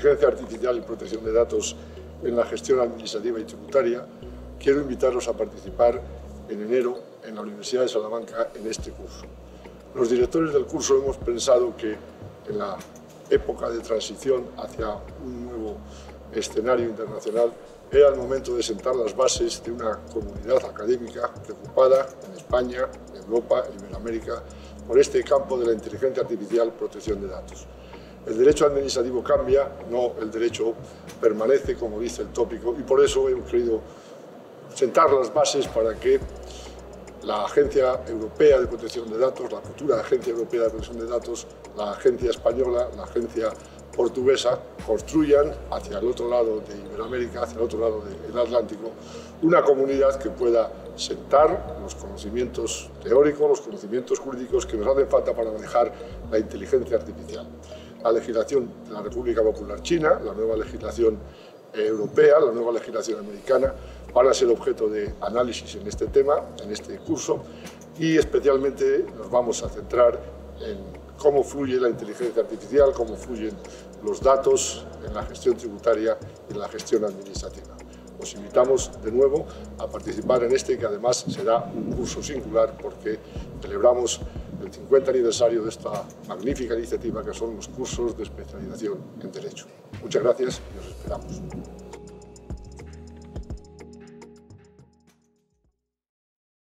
inteligencia artificial y protección de datos en la gestión administrativa y tributaria, quiero invitarlos a participar en enero en la Universidad de Salamanca en este curso. Los directores del curso hemos pensado que en la época de transición hacia un nuevo escenario internacional era el momento de sentar las bases de una comunidad académica preocupada en España, Europa e Iberoamérica por este campo de la inteligencia artificial, protección de datos. El derecho administrativo cambia, no el derecho permanece, como dice el tópico, y por eso hemos querido sentar las bases para que la Agencia Europea de Protección de Datos, la futura Agencia Europea de Protección de Datos, la Agencia Española, la Agencia Portuguesa, construyan hacia el otro lado de Iberoamérica, hacia el otro lado del Atlántico, una comunidad que pueda sentar los conocimientos teóricos, los conocimientos jurídicos que nos hacen falta para manejar la inteligencia artificial. La legislación de la República Popular China, la nueva legislación europea, la nueva legislación americana, van a ser objeto de análisis en este tema, en este curso, y especialmente nos vamos a centrar en cómo fluye la inteligencia artificial, cómo fluyen los datos en la gestión tributaria y en la gestión administrativa. Os invitamos de nuevo a participar en este, que además será un curso singular porque celebramos el 50 aniversario de esta magnífica iniciativa que son los cursos de especialización en Derecho. Muchas gracias y os esperamos.